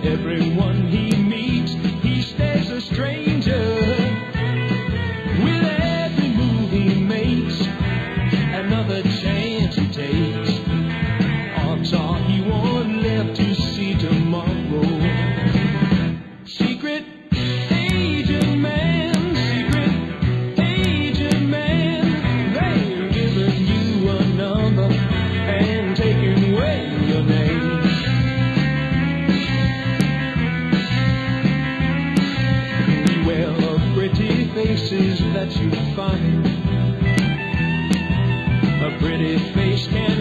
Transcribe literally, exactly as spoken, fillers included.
To everyone he meets, he stays a stranger. With every move he makes, another chance he takes. Odds are he won't live to see tomorrow. Secret agent man, secret agent man, they've given you a number and taken away your name. Faces that you find. A pretty face can